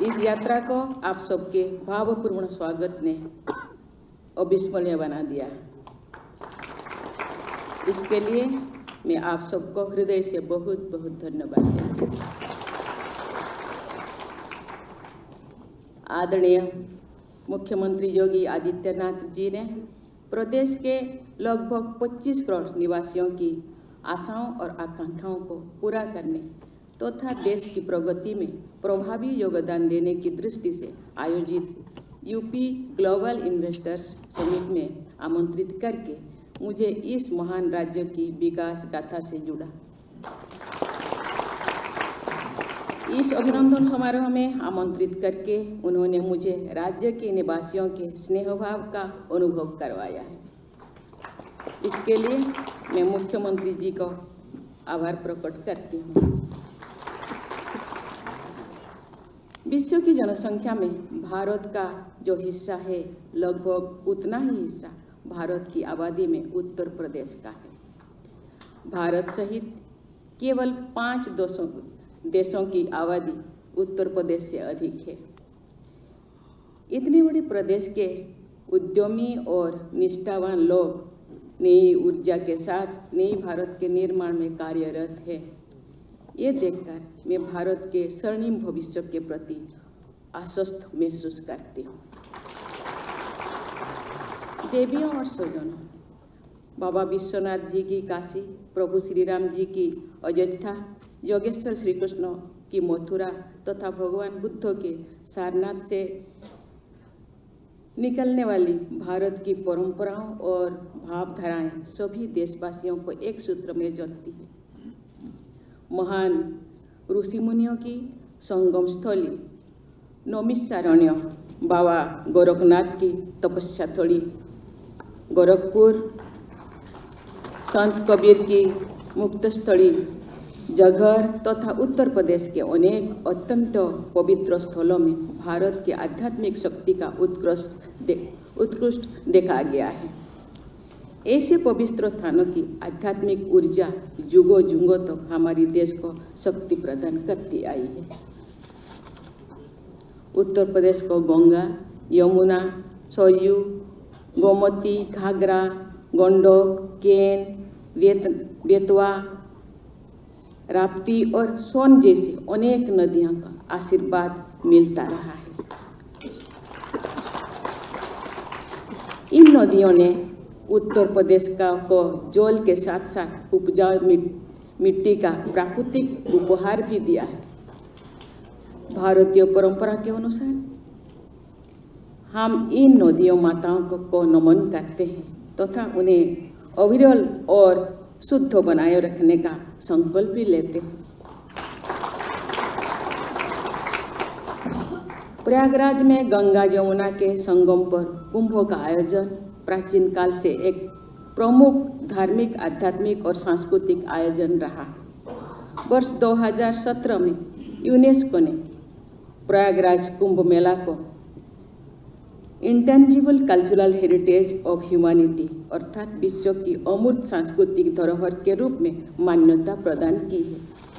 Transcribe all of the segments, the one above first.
इस यात्रा को आप सबके भावपूर्ण स्वागत ने अविस्मरणीय बना दिया। इसके लिए मैं आप सबको हृदय से बहुत बहुत धन्यवाद देती हूँ। आदरणीय मुख्यमंत्री योगी आदित्यनाथ जी ने प्रदेश के लगभग 25 करोड़ निवासियों की आशाओं और आकांक्षाओं को पूरा करने तथा देश की प्रगति में प्रभावी योगदान देने की दृष्टि से आयोजित यूपी ग्लोबल इन्वेस्टर्स समिट में आमंत्रित करके मुझे इस महान राज्य की विकास गाथा से जुड़ा। इस अभिनंदन समारोह में आमंत्रित करके उन्होंने मुझे राज्य के निवासियों के स्नेहभाव का अनुभव करवाया है। इसके लिए मैं मुख्यमंत्री जी को आभार प्रकट करती हूँ। विश्व की जनसंख्या में भारत का जो हिस्सा है लगभग उतना ही हिस्सा भारत की आबादी में उत्तर प्रदेश का है। भारत सहित केवल 5 देशों की आबादी उत्तर प्रदेश से अधिक है। इतने बड़े प्रदेश के उद्यमी और निष्ठावान लोग नई ऊर्जा के साथ नई भारत के निर्माण में कार्यरत है। ये देखकर मैं भारत के स्वर्णिम भविष्य के प्रति आश्वस्त महसूस करती हूँ। देवियों और स्वजनों, बाबा विश्वनाथ जी की काशी, प्रभु श्री राम जी की अयोध्या, योगेश्वर श्री कृष्ण की मथुरा तथा भगवान बुद्ध के सारनाथ से निकलने वाली भारत की परंपराओं और भावधाराएं सभी देशवासियों को एक सूत्र में जोड़ती है। महान ऋषि मुनियों की संगम स्थली नैमिषारण्य, बाबा गोरखनाथ की तपस्या थली गोरखपुर, संत कबीर की मुक्त स्थली जगहर तथा उत्तर प्रदेश के अनेक अत्यंत पवित्र स्थलों में भारत की आध्यात्मिक शक्ति का उत्कृष्ट देखा गया है। ऐसे पवित्र स्थानों की आध्यात्मिक ऊर्जा जुगों जुगों तक हमारी देश को शक्ति प्रदान करती आई है। उत्तर प्रदेश को गंगा, यमुना, सरयू, गोमती, घाघरा, गंडक, केन, बेतवा, राप्ती और सोन जैसी अनेक नदियों का आशीर्वाद मिलता रहा है। इन नदियों ने उत्तर प्रदेश को जल के साथ साथ उपजाऊ मिट्टी का प्राकृतिक उपहार भी दिया है। भारतीय परंपरा के अनुसार हम इन नदियों माताओं को नमन करते हैं तथा उन्हें अविरल और शुद्ध बनाए रखने का संकल्प भी लेते हैं। प्रयागराज में गंगा यमुना के संगम पर कुंभ का आयोजन प्राचीन काल से एक प्रमुख धार्मिक, आध्यात्मिक और सांस्कृतिक आयोजन रहा। वर्ष 2017 में यूनेस्को ने प्रयागराज कुंभ मेला को intangible cultural heritage of humanity अर्थात विश्व की अमूर्त सांस्कृतिक धरोहर के रूप में मान्यता प्रदान की है।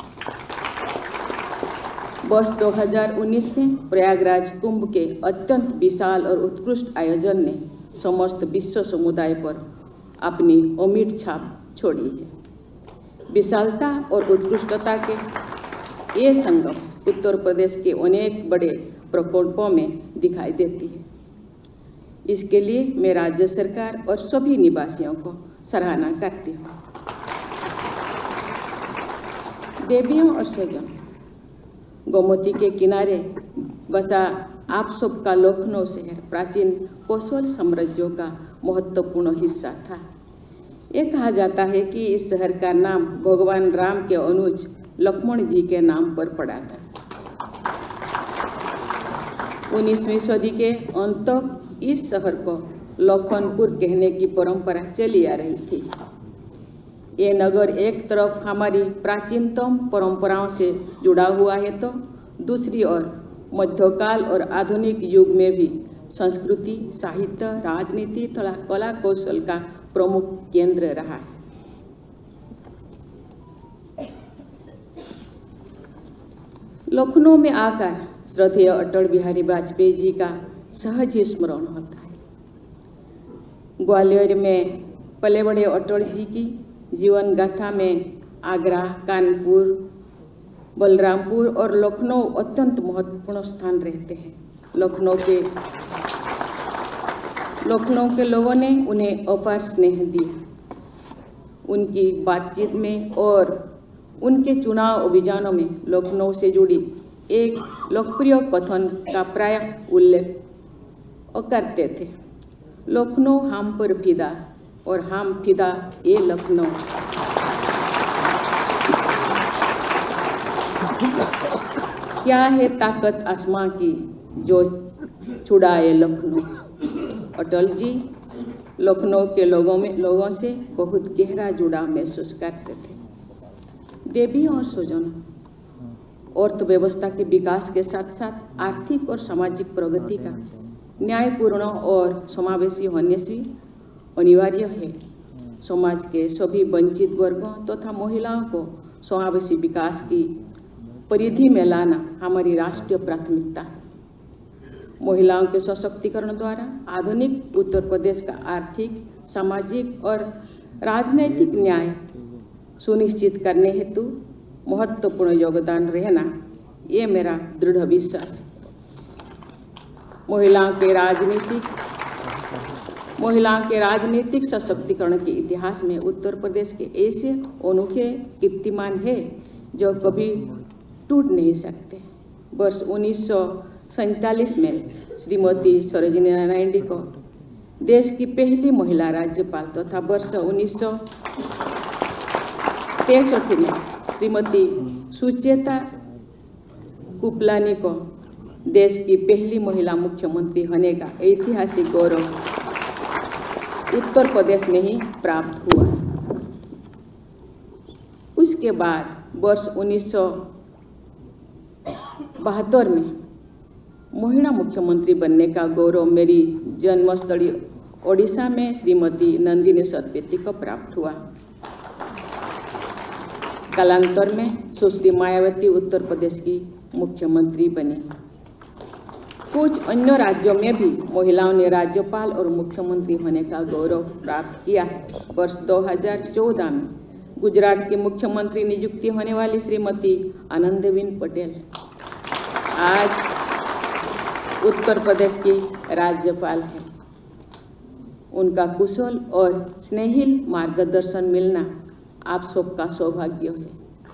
वर्ष 2019 में प्रयागराज कुंभ के अत्यंत विशाल और उत्कृष्ट आयोजन ने समस्त विश्व समुदाय पर अपनी अमिट छाप छोड़ी है। विशालता और उत्कृष्टता के ये संगम उत्तर प्रदेश के अनेक बड़े प्रकल्पों में दिखाई देती है। इसके लिए मैं राज्य सरकार और सभी निवासियों को सराहना करती हूँ। देवियों और स्वजनों, गोमती के किनारे बसा आप सबका लखनऊ शहर प्राचीन कोशल साम्राज्यों का महत्वपूर्ण हिस्सा था। ये कहा जाता है कि इस शहर का नाम भगवान राम के अनुज लक्ष्मण जी के नाम पर पड़ा था। 19वीं सदी के अंत तक इस शहर को लखनपुर कहने की परंपरा चली आ रही थी। ये नगर एक तरफ हमारी प्राचीनतम परंपराओं से जुड़ा हुआ है तो दूसरी ओर मध्यकाल और आधुनिक युग में भी संस्कृति, साहित्य, राजनीति तथा कला कौशल का प्रमुख केंद्र रहा है। लखनऊ में आकर श्रद्धेय अटल बिहारी वाजपेयी जी का सहज ही स्मरण होता है। ग्वालियर में पले बड़े अटल जी की जीवन गाथा में आगरा, कानपुर, बलरामपुर और लखनऊ अत्यंत महत्वपूर्ण स्थान रहते हैं। लखनऊ के लोगों ने उन्हें अपार स्नेह दिया। उनकी बातचीत में और उनके चुनाव अभियानों में लखनऊ से जुड़ी एक लोकप्रिय कथन का प्रायः उल्लेख करते थे, लखनऊ हम पर फिदा और हम फिदा ये लखनऊ। क्या है ताकत आसमां की जो छुड़ाए लखनऊ। अटल जी लखनऊ के लोगों से बहुत गहरा जुड़ाव महसूस करते थे। देवी और स्वजनों, अर्थव्यवस्था के विकास के साथ साथ आर्थिक और सामाजिक प्रगति का न्यायपूर्ण और समावेशी होने से अनिवार्य है। समाज के सभी वंचित वर्गों तथा महिलाओं को समावेशी विकास की परिधि में लाना हमारी राष्ट्रीय प्राथमिकता है। महिलाओं के सशक्तिकरण द्वारा आधुनिक उत्तर प्रदेश का आर्थिक, सामाजिक और राजनैतिक न्याय सुनिश्चित करने हेतु महत्वपूर्ण योगदान रहना ये मेरा दृढ़ विश्वास है। महिलाओं के राजनीतिक सशक्तिकरण के इतिहास में उत्तर प्रदेश के ऐसे अनोखे कीर्तिमान है जो कभी टूट नहीं सकते। वर्ष 1947 में श्रीमती सरोजिनी नायडू को देश की पहली महिला राज्यपाल तथा वर्ष 1963 में श्रीमती सुचेता कृपलानी को देश की पहली महिला मुख्यमंत्री होने का ऐतिहासिक गौरव उत्तर प्रदेश में ही प्राप्त हुआ। उसके बाद वर्ष 1972 में महिला मुख्यमंत्री बनने का गौरव मेरी जन्मस्थली ओडिशा में श्रीमती नंदिनी सतपथी को प्राप्त हुआ। कालांतर में सुश्री मायावती उत्तर प्रदेश की मुख्यमंत्री बनी। कुछ अन्य राज्यों में भी महिलाओं ने राज्यपाल और मुख्यमंत्री होने का गौरव प्राप्त किया है। वर्ष 2014 में गुजरात की मुख्यमंत्री नियुक्ति होने वाली श्रीमती आनंदीबेन पटेल आज उत्तर प्रदेश की राज्यपाल है। उनका कुशल और स्नेहिल मार्गदर्शन मिलना आप सबका सौभाग्य है।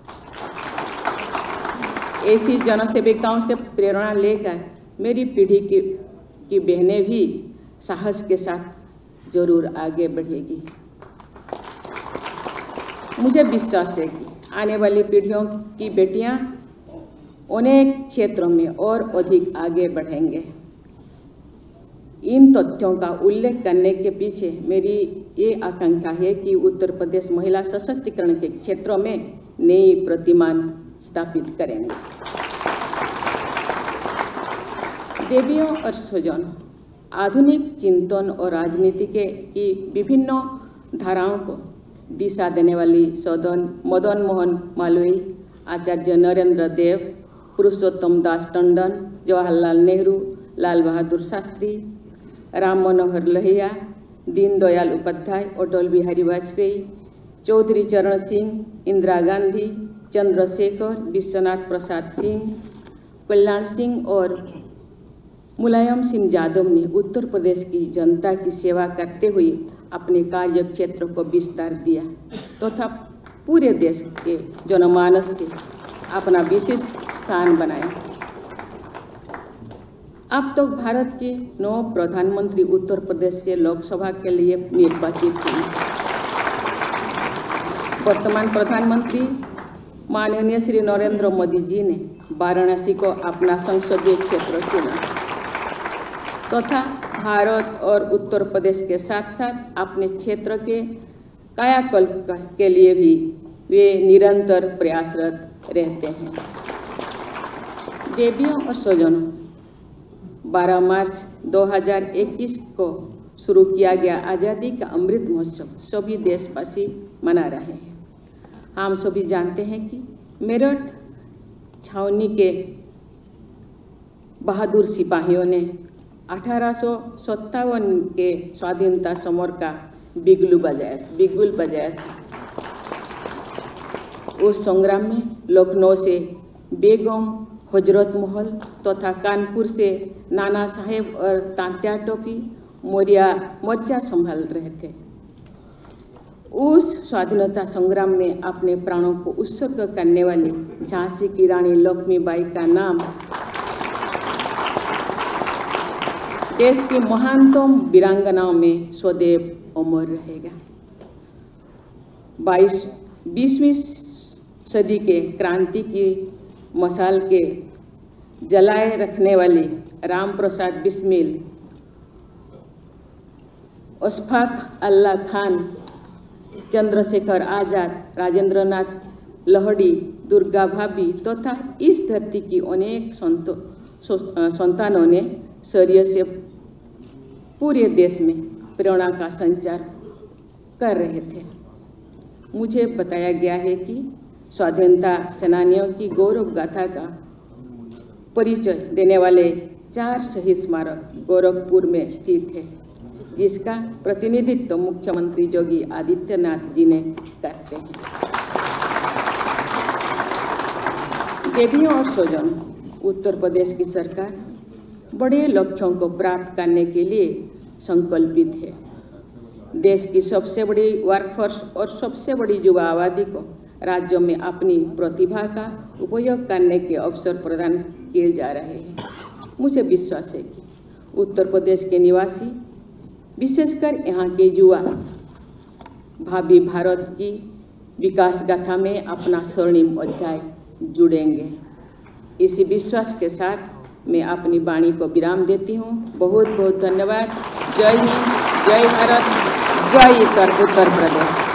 ऐसी जनसेविकाओं से प्रेरणा लेकर मेरी पीढ़ी की बहनें भी साहस के साथ जरूर आगे बढ़ेगी। मुझे विश्वास है कि आने वाली पीढ़ियों की बेटियां अनेक क्षेत्रों में और अधिक आगे बढ़ेंगे। इन तथ्यों का उल्लेख करने के पीछे मेरी ये आकांक्षा है कि उत्तर प्रदेश महिला सशक्तिकरण के क्षेत्रों में नई प्रतिमान स्थापित करेंगे। देवियों और स्वजनों, आधुनिक चिंतन और राजनीति की विभिन्न धाराओं को दिशा देने वाली मदन मोहन मालवीय, आचार्य नरेंद्र देव, पुरुषोत्तम दास टंडन, जवाहरलाल नेहरू, लाल बहादुर शास्त्री, राम मनोहर लोहिया, दीनदयाल उपाध्याय, अटल बिहारी वाजपेयी, चौधरी चरण सिंह, इंदिरा गांधी, चंद्रशेखर, विश्वनाथ प्रसाद सिंह, कल्याण सिंह और मुलायम सिंह यादव ने उत्तर प्रदेश की जनता की सेवा करते हुए अपने कार्य क्षेत्र को विस्तार दिया तथा पूरे देश के जनमानस से अपना विशिष्ट स्थान बनाया। अब तक भारत के 9 प्रधानमंत्री उत्तर प्रदेश से लोकसभा के लिए निर्वाचित हुए। वर्तमान प्रधानमंत्री माननीय श्री नरेंद्र मोदी जी ने वाराणसी को अपना संसदीय क्षेत्र चुना तथा भारत और उत्तर प्रदेश के साथ साथ अपने क्षेत्र के कायाकल्प के लिए भी वे निरंतर प्रयासरत रहते हैं। देवियों और स्वजनों, 12 मार्च 2021 को शुरू किया गया आज़ादी का अमृत महोत्सव सभी देशवासी मना रहे हैं। हम सभी जानते हैं कि मेरठ छावनी के बहादुर सिपाहियों ने 1857 के स्वाधीनता समर का बिगुल बजाया था। उस संग्राम में लखनऊ से बेगम हजरत महल तथा कानपुर से नाना साहेब और तात्या टोपी मोर्चा संभाल रहे थे। उस स्वाधीनता संग्राम में अपने प्राणों को उत्सर्ग करने वाली झांसी की रानी लक्ष्मीबाई का नाम देश की महानतम वीरांगनाओं में सदैव अमर रहेगा। 20वीं सदी के क्रांति की मशाल के जलाए रखने वाली राम प्रसाद बिस्मिल, अशफाक उल्लाह खान, चंद्रशेखर आजाद, राजेंद्रनाथ लाहिड़ी, दुर्गा भाभी तथा इस धरती की अनेक संतानों ने शौर्य से पूरे देश में प्रेरणा का संचार कर रहे थे। मुझे बताया गया है कि स्वाधीनता सेनानियों की गौरव गाथा का परिचय देने वाले 4 शहीद स्मारक गोरखपुर में स्थित है, जिसका प्रतिनिधित्व मुख्यमंत्री योगी आदित्यनाथ जी ने करते हैं। देवियों और स्वजन, उत्तर प्रदेश की सरकार बड़े लक्ष्यों को प्राप्त करने के लिए संकल्पित है। देश की सबसे बड़ी वर्कफोर्स और सबसे बड़ी युवा आबादी को राज्यों में अपनी प्रतिभा का उपयोग करने के अवसर प्रदान किए जा रहे हैं। मुझे विश्वास है कि उत्तर प्रदेश के निवासी, विशेषकर यहाँ के युवा, भावी भारत की विकास गाथा में अपना स्वर्णिम अध्याय जुड़ेंगे। इसी विश्वास के साथ मैं अपनी वाणी को विराम देती हूँ। बहुत बहुत धन्यवाद। जय हिंद, जय भारत, जय उत्तर प्रदेश।